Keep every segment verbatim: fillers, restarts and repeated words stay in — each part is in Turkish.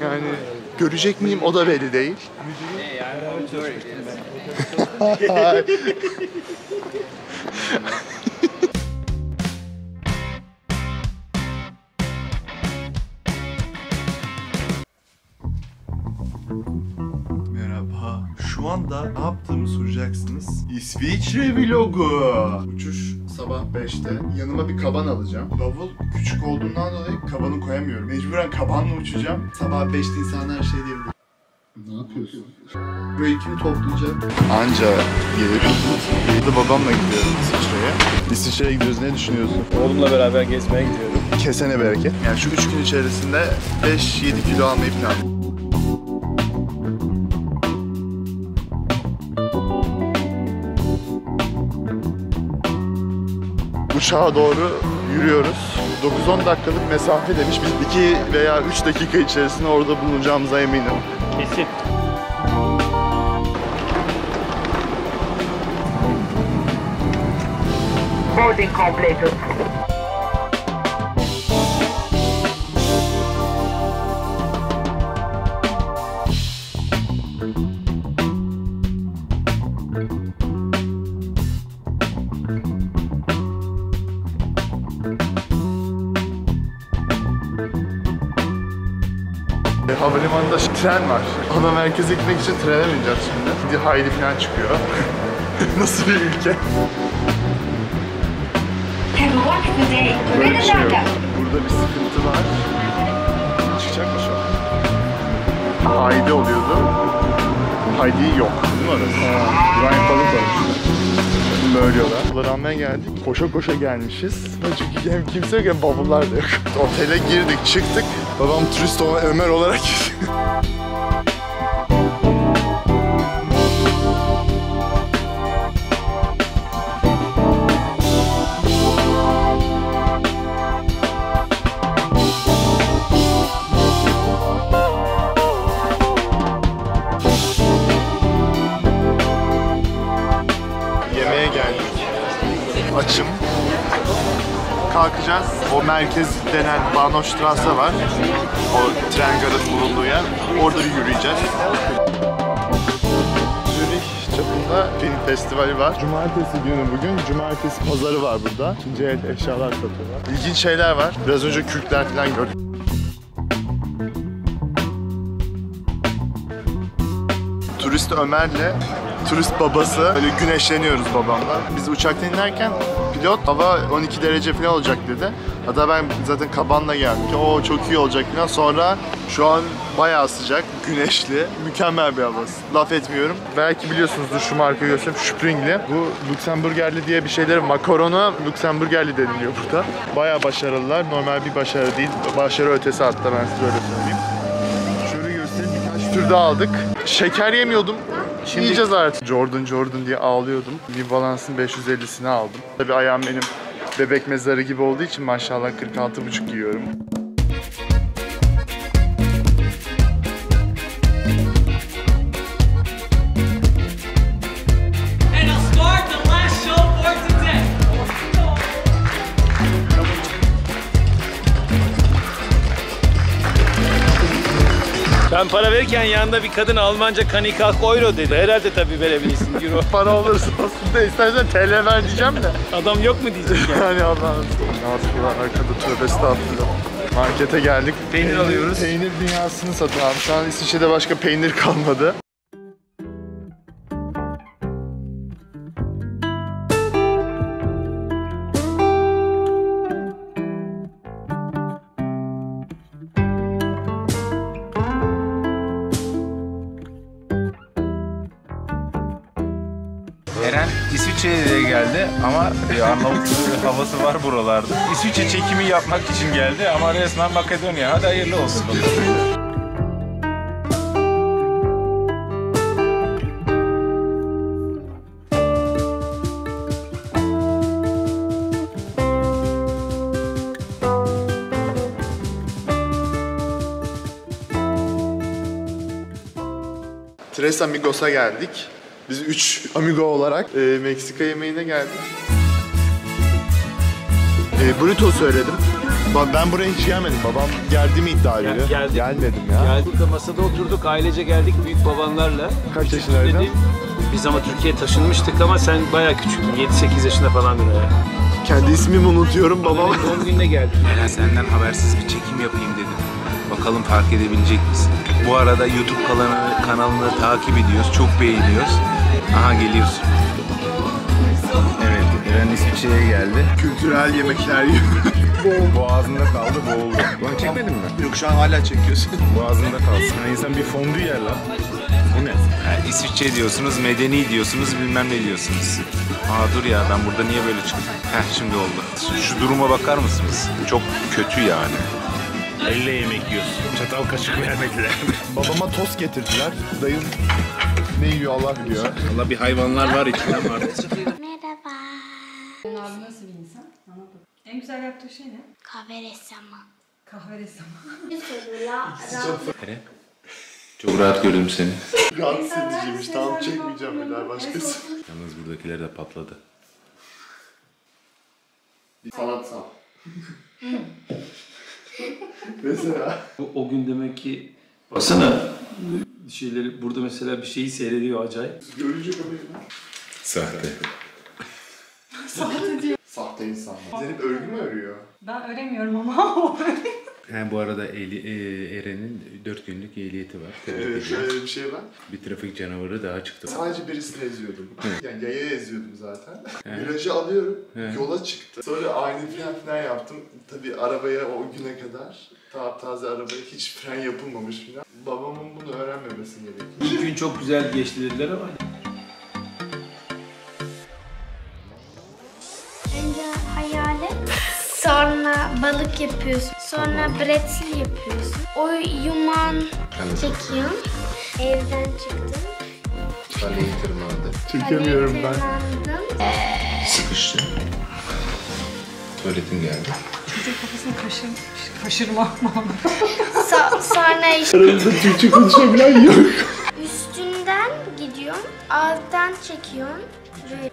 Yani görecek miyim o da belli değil. Merhaba. Şu anda ne yaptığımı soracaksınız. İsviçre vlogu. Uçuş sabah beşte. Yanıma bir kaban alacağım. Bavul küçük olduğundan dolayı kabanı koyamıyorum. Mecburen kabanla uçacağım. Sabah beşte insanlar şey diyebilir. Ne yapıyorsun? Burayı kim toplayacak? Anca gelebilirsiniz. Burada babamla gidiyorum İsviçre'ye. İsviçre'ye gidiyoruz. Ne düşünüyorsun? Oğlumla beraber gezmeye gidiyorum. Kesene bereket. Yani şu üç gün içerisinde beş yedi kilo almayı planlıyorum. Uçağa doğru yürüyoruz. dokuz on dakikalık mesafe demiş. Biz iki veya üç dakika içerisinde orada bulunacağımıza eminim. Kesin. Boarding completed. Havalimanında tren var. Ana merkeze gitmek için trene bineceğiz şimdi. Şimdi Haydi falan çıkıyor. Nasıl bir ülke? Böyle bir şey yok. Burada bir sıkıntı var. Çıkacak mı şu an? Haydi oluyordu. Haydi yok. Değil mi orası? Ryan falan konuştu. Şimdi bölüyorlar. Bunları almaya geldik. Koşa koşa gelmişiz. Çünkü hem kimse yok hem bavullar da yok. Otele girdik, çıktık. Babam turist Ömer olarak yemeğe geldik. Açım. Kalkacağız. O merkez denen Bahnhofstrasse var. O tren garının bulunduğu yer. Orada bir yürüyeceğiz. Zürich çapında film festivali var. Cumartesi günü bugün. Cumartesi pazarı var burada. İkinci el eşyalar satıyorlar. İlginç şeyler var. Biraz önce kürkler falan gördük. Turist Ömer'le turist babası böyle güneşleniyoruz babamla. Biz uçaktan inerken pilot hava on iki derece falan olacak dedi. Hatta ben zaten kabanla geldim. O çok iyi olacak falan. Sonra şu an bayağı sıcak, güneşli, mükemmel bir havası. Laf etmiyorum. Belki biliyorsunuzdur şu markayı göstereyim. Springli. Bu Lüksemburgerli diye bir şeyleri. Makarona Lüksemburgerli deniliyor burada. Bayağı başarılılar. Normal bir başarı değil. Başarı ötesi hatta ben size öyle söyleyeyim. Şöyle göstereyim. Birkaç tür daha aldık. Şeker yemiyordum. Şimdi yiyeceğiz artık. Jordan Jordan diye ağlıyordum. New Balance'ın beş yüz ellisini aldım. Tabii ayağım benim bebek mezarı gibi olduğu için maşallah kırk altı buçuk giyiyorum. Ben para verirken yanında bir kadın Almanca kanikak euro dedi. Herhalde tabii verebilirsin euro. Para olursa olsun da istersen T L ver diyeceğim de. Adam yok mu diyecek yani. Yani Allah'ım. Nasıl arkada tövbe estağfurullah. Markete geldik. Peynir alıyoruz. Peynir dünyasını satın aldım. Şu an İsviçre'de başka peynir kalmadı. Eren İsviçre'ye geldi ama Arnavut havası var buralarda. İsviçre çekimi yapmak için geldi ama resmen Makedonya. Hadi hayırlı olsun. Tres Amigos'a geldik. Biz üç amigo olarak e, Meksika yemeğine geldik. E, burrito söyledim. Bak ben buraya hiç gelmedim. Babam geldi mi iddia ediyor? Gel- geldik. Gelmedim ya. Geldik burada masada oturduk, ailece geldik büyük babanlarla. Kaç yaşındaydın? Dediğim, biz ama Türkiye'ye taşınmıştık ama sen bayağı küçüktün. yedi sekiz yaşında falandın ya. Kendi ismimi unutuyorum babam. Babamın doğum gününe geldik. Ben senden habersiz bir çekim yapayım dedim. Bakalım fark edebilecek misin? Bu arada YouTube kanalını, kanalını takip ediyoruz, çok beğeniyoruz. Aha geliyorsun. Evet, Eren İsviçre'ye geldi. Kültürel yemekler yiyor. Boğazında kaldı, boğuldu. Lan çekmedin mi? Yok şu an hala çekiyorsun. Boğazında kalsın. Yani insan bir fondü yer lan. Bu ne? Yani İsviçre diyorsunuz, medeni diyorsunuz, bilmem ne diyorsunuz. Aa dur ya, ben burada niye böyle çıktım? Heh şimdi oldu. Şu duruma bakar mısınız? Çok kötü yani. Elle yemek yiyorsun. Çatal kaşık vermediler. Babama tost getirdiler. Dayım ne yiyor Allah biliyor. Valla bir hayvanlar var içinde var. Merhaba. Abi nasıl bir insan? Anladım. En güzel yaptığı şey ne? Kahve ressamı. Kahve ressamı. Bir sürü la. Eren, çok rahat gördüm seni. Rahatsız ediciymiş. Tamam çekmeyeceğim bir daha başkası. Yalnız buradakiler de patladı. Sanatsal. Mesela. O, o gün demek ki baksana şeyleri burada mesela bir şeyi seyrediyor acayip. Görecek haberim. Sahte. Sahte diyor. Sahte insanlar. Zeynep örgü mü örüyor? Ben öremiyorum ama o Yani bu arada Eli, e, Eren'in dört günlük ehliyeti var. Tebrik Evet ediyorum. şöyle bir şey var. Bir trafik canavarı daha çıktı. Sadece birisini eziyordum. Yani yaya eziyordum zaten. Virajı alıyorum, Evet. yola çıktı. Sonra aynı fren fren yaptım. Tabii arabaya o güne kadar, taze arabaya hiç fren yapılmamış falan. Babamın bunu öğrenmemesi gerekiyor. İlk gün çok güzel geçti dediler ama Önce hayalet. Sonra balık yapıyorsun. Sonra pretzel yapıyorsun. O yumağın çekiyorsun. Evden çıktım. Kaleyi tırmandı. Çekemiyorum ben. Tırmandım. Sıkıştı. Tuvaletin geldi. çocuk kafasını kaşır, kaşırma. So- sonra işte Aramızda Türkçe konuşabilen yok. üstünden gidiyorsun. Alttan çekiyorsun. Ve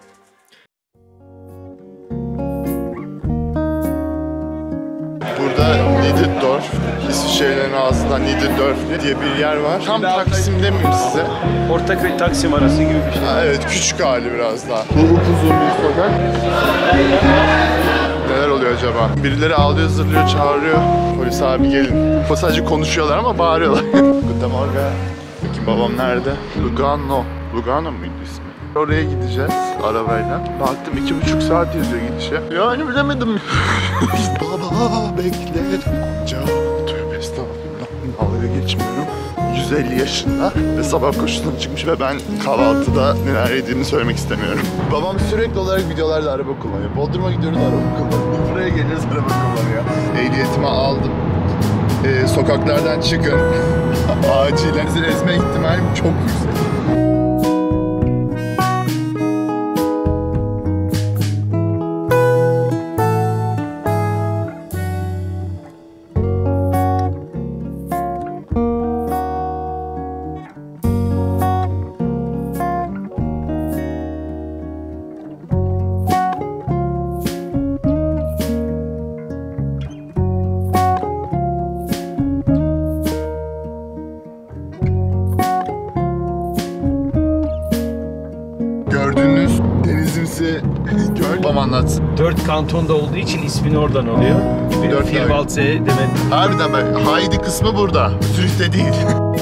Burada Niederdorf, İsviçre'nin ağzında Niederdorf diye bir yer var. Tam Taksim demeyeyim size. Ortaköy Taksim arası gibi bir şey. Ha, evet, küçük hali biraz daha. Bu upuzun bir sokak. Neler oluyor acaba? Birileri ağlıyor, zırlıyor, çağırıyor. Polis abi gelin. O sadece konuşuyorlar ama bağırıyorlar. Guten Morgen. Peki babam nerede? Lugano. Lugano muydu ismi? Oraya gideceğiz arabayla. Baktım iki buçuk saat yazıyor gidişe. Yani bilemedim. Baba bekle. Amca. Tövbe estağfurullah. Dalga geçmiyorum. yüz elli yaşında ve sabah koşusuna çıkmış ve ben kahvaltıda neler yediğini söylemek istemiyorum. Babam sürekli olarak videolarda araba kullanıyor. Bodrum'a gidiyoruz araba kullanıyor. Buraya geliyoruz araba kullanıyor. Ehliyetimi aldım. Ee, sokaklardan çıkın. Acilen sizi ezme ihtimalim çok yüksek. Gördüğünüz denizimsi göl. Babam anlatsın. Dört kantonda olduğu için ismini oradan alıyor. Dört Vierwaldsee demek. Harbiden ben Heidi kısmı burada. Zürih'te değil.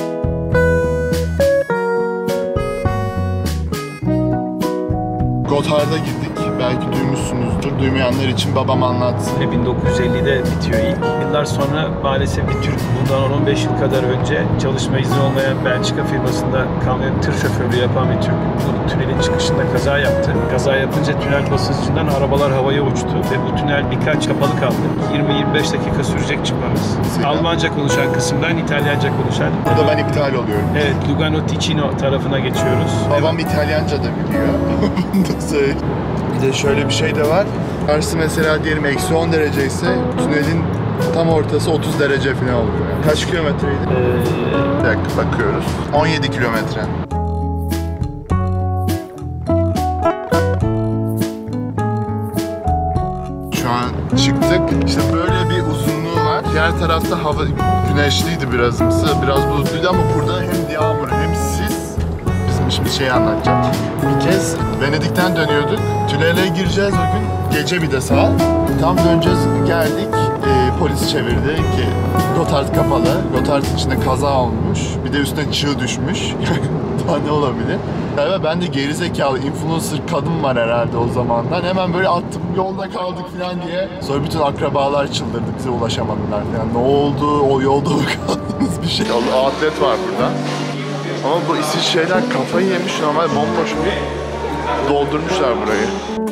Gotthard'a gittik. Belki duymuşsunuzdur. Duymayanlar için babam anlatsın. bin dokuz yüz ellide bitiyor ilk. Yıllar sonra maalesef bir Türk bundan on on beş yıl kadar önce çalışma izni olmayan Belçika firmasında kamyon tır şoförlüğü yapan bir Türk bu tünelin çıkışında kaza yaptı. Kaza yapınca tünel basıncından arabalar havaya uçtu ve bu tünel birkaç kapalı kaldı. yirmi yirmi beş dakika sürecek çıkmamız. Sinan. Almanca konuşan kısımdan İtalyanca konuşan. Burada ben iptal oluyorum. Evet, Lugano Ticino tarafına geçiyoruz. Babam İtalyanca da biliyor. Bunu da söyleyeyim. Bir de şöyle bir şey de var. Karşısı mesela diyelim eksi on derece ise tünelin tam ortası otuz derece falan oluyor. Yani. Kaç kilometreydi? Ee, Bir dakika bakıyoruz. on yedi kilometre. Şu an çıktık. İşte böyle bir tarafta hava güneşliydi biraz, biraz bulutluydu ama burada hem yağmur hem sis. Bizim şimdi bir şey anlatacağım. Bir kez Venedik'ten dönüyorduk. Tünele gireceğiz o gün. Gece bir de saat. Tam döneceğiz, geldik. Ee, polis çevirdi ki Gotthard kapalı. Gotthard'ın içinde kaza olmuş. Bir de üstüne çığ düşmüş. Daha ne olabilir? Galiba ben de gerizekalı influencer kadın var herhalde o zamandan. Hemen böyle attım, yolda kaldık falan diye. Sonra bütün akrabalar çıldırdı, bize ulaşamadılar falan. Ne oldu, o yolda mı kaldınız bir şey? Atlet var burada. Ama bu İsviçre'den kafayı yemiş, normal bomboş bir doldurmuşlar burayı.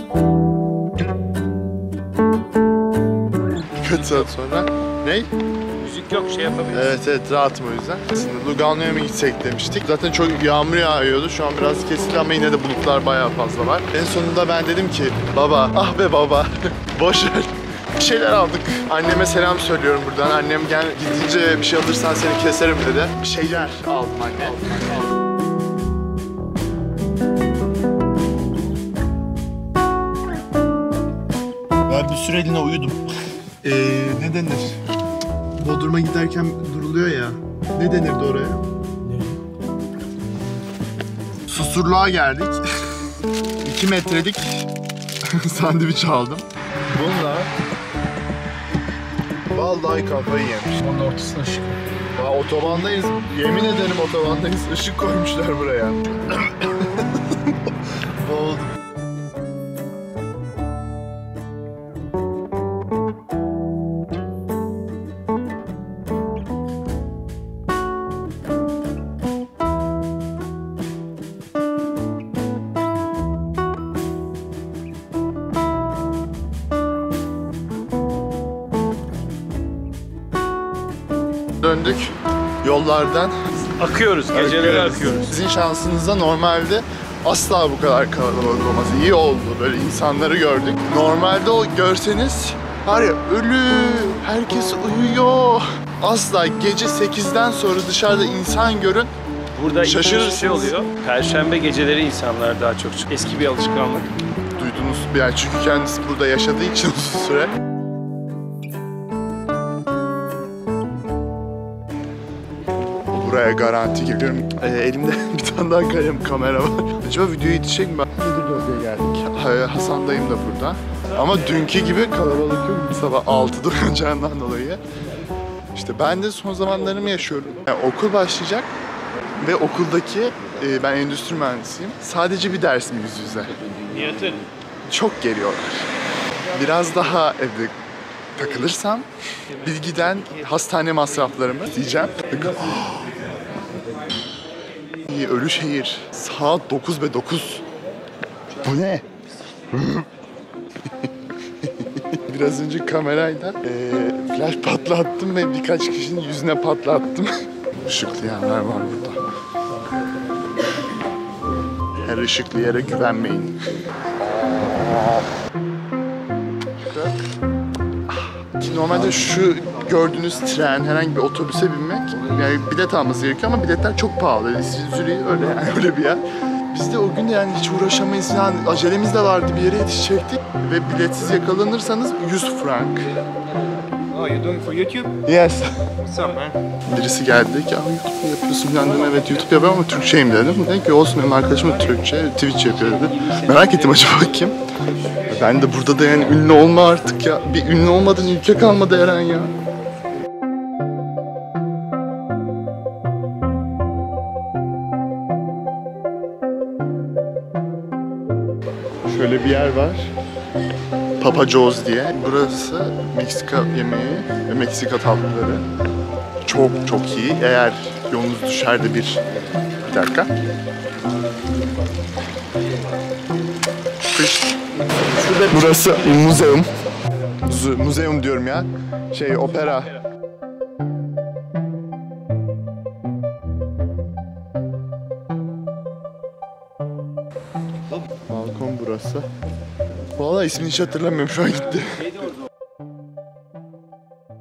Birkaç saat sonra ne? Müzik yok, şey yapabiliriz. Evet evet, rahatım o yüzden. Aslında Lugano'ya mı gitsek demiştik. Zaten çok yağmur yağıyordu. Şu an biraz kesildi ama yine de bulutlar bayağı fazla var. En sonunda ben dedim ki baba, ah be baba, boş ver. Bir şeyler aldık. Anneme selam söylüyorum buradan. Annem gel gidince bir şey alırsan seni keserim dedi. Bir şeyler aldım anne. Ben bir süreliğine uyudum. Ee, ne denir? Bodrum'a giderken duruluyor ya. Ne denirdi oraya? Ne? Susurluğa geldik. İki metrelik sandviç aldım. Bunlar vallahi kafayı yemiş. Onun ortasına ışık. Ya otobandayız. Yemin ederim otobandayız. Işık koymuşlar buraya. Oldu. Döndük yollardan. Akıyoruz, geceleri akıyoruz. Sizin şansınıza normalde asla bu kadar kalabalık olmaz. İyi oldu, böyle insanları gördük. Normalde o görseniz var ya, ölü, herkes uyuyor. Asla gece sekizden sonra dışarıda insan görün. Burada ilginç bir şaşırırsınız. şey oluyor. Perşembe geceleri insanlar daha çok çıkıyor. Eski bir alışkanlık. Duydunuz yani, çünkü kendisi burada yaşadığı için uzun süre. Buraya garanti geliyorum. Ee, elimde bir tane daha kalem kamera var. Acaba videoyu yetişecek mi? Bölgeye geldik. Ha, Hasan dayım da burada. Ama dünkü gibi kalabalık yok. Sabah altıda uyanacağından dolayı. İşte ben de son zamanlarımı yaşıyorum. Yani okul başlayacak ve okuldaki, e, ben endüstri mühendisiyim. Sadece bir dersim yüz yüze. Nihat'ın. Çok geliyorlar. Biraz daha evde takılırsam bilgiden hastane masraflarımı diyeceğim. İyi, ölü şehir. Saat dokuz be dokuz. Bu ne? Biraz önce kamerayla e, flash patlattım ve birkaç kişinin yüzüne patlattım. Işıklı yerler var burada. Her ışıklı yere güvenmeyin. Ki normalde şu gördüğünüz tren, herhangi bir otobüse binmek, yani bilet alması gerekiyor ama biletler çok pahalı. Zürih öyle yani, öyle bir yer. Biz de o gün de yani hiç uğraşamayız yani, acelemiz de vardı, bir yere yetişecektik ve biletsiz yakalanırsanız yüz frank. Oh, you doing for YouTube? Yes. What's up, man? Birisi geldi ki, "Aa, YouTube yapıyorsun?" Ben dedim, "Evet, YouTube yapıyorum ama Türkçeyim" dedim. Dedi ki, "Olsun, benim arkadaşım da Türkçe, Twitch yapıyor" dedi. Merak ettim, acaba kim? Ben de burada da yani ünlü olma artık ya. Bir ünlü olmadan ülke kalmadı Eren ya. Şöyle bir yer var. Papa Joe's diye. Burası Meksika yemeği ve Meksika tatlıları. Çok çok iyi. Eğer yolunuz düşer de bir... Bir dakika. Burası muzeum. Zu- Muzeum diyorum ya. Şey, opera. Balkon burası. Vallahi ismini hiç hatırlamıyorum, şu an gitti.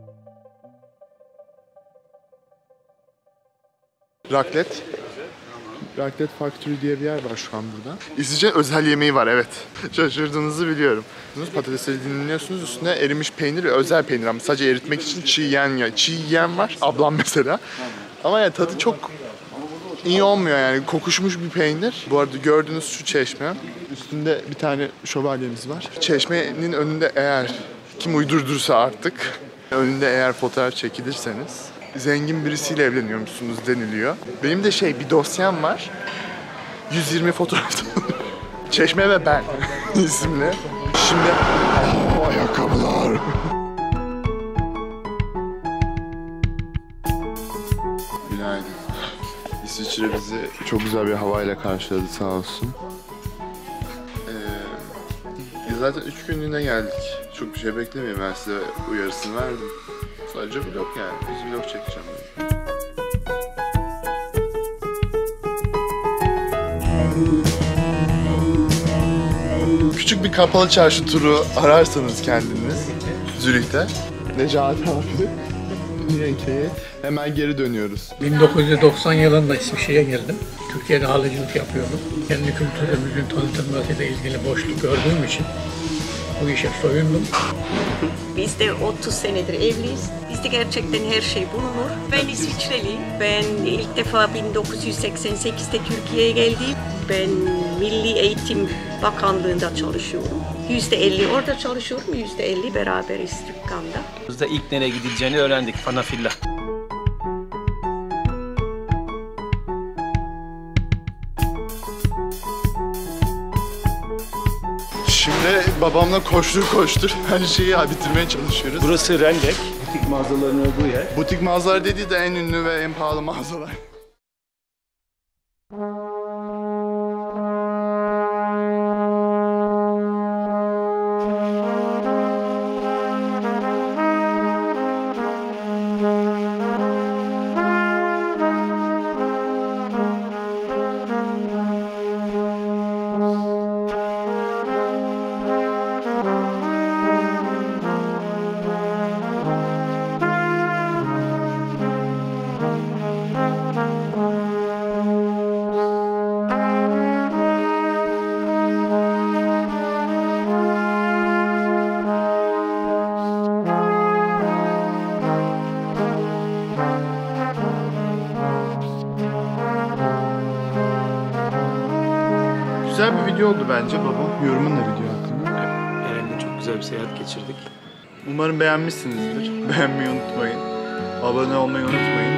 Raclette. Raclette Factory diye bir yer var şu an burada. İsviçre özel yemeği var, evet. Şaşırdığınızı biliyorum. Patatesleri dinliyorsunuz, üstüne erimiş peynir ve özel peynir ama sadece eritmek için çiğ yiyen ya. Çiğ yiyen var, ablam mesela. Ama yani tadı çok iyi olmuyor yani, kokuşmuş bir peynir. Bu arada gördüğünüz şu çeşme. Üstünde bir tane şövalyemiz var. Çeşmenin önünde eğer kim uydurdursa artık önünde eğer fotoğraf çekilirseniz zengin birisiyle evleniyormuşsunuz deniliyor. Benim de şey bir dosyam var. yüz yirmi fotoğraf Çeşme ve ben isimli. Şimdi oh, ayakkabılar. Günaydın. İsviçre bizi çok güzel bir havayla karşıladı sağ olsun. Ee, zaten üç günlüğüne geldik. Çok bir şey beklemeyin, ben size uyarısını verdim. Sadece vlog yani. Biz vlog çekeceğim. Küçük bir kapalı çarşı turu ararsanız kendiniz Zürih'te. Necati abi. Niyeke'ye hemen geri dönüyoruz. bin dokuz yüz doksan yılında İsviçre'ye girdim. Türkiye'de halıcılık yapıyordum. Kendi kültürümüzün tanıtılmasıyla ilgili boşluk gördüğüm için bu işe soyundum. Biz de otuz senedir evliyiz. Bizde gerçekten her şey bulunur. Ben İsviçreliyim. Ben ilk defa bin dokuz yüz seksen sekizde Türkiye'ye geldim. Ben Milli Eğitim Bakanlığı'nda çalışıyorum. yüzde elli orada çalışıyorum, yüzde elli beraberiz dükkanda. Biz de ilk nereye gidileceğini öğrendik. Fanafilla. Şimdi babamla koştur koştur her şeyi bitirmeye çalışıyoruz. Burası Rendek. Butik mağazaların olduğu yer. Butik mağazalar dediği de en ünlü ve en pahalı mağazalar. Güzel bir video oldu bence baba. Yorumun ne video hakkında? Eren'le çok güzel bir seyahat geçirdik. Umarım beğenmişsinizdir. Beğenmeyi unutmayın. Abone olmayı unutmayın.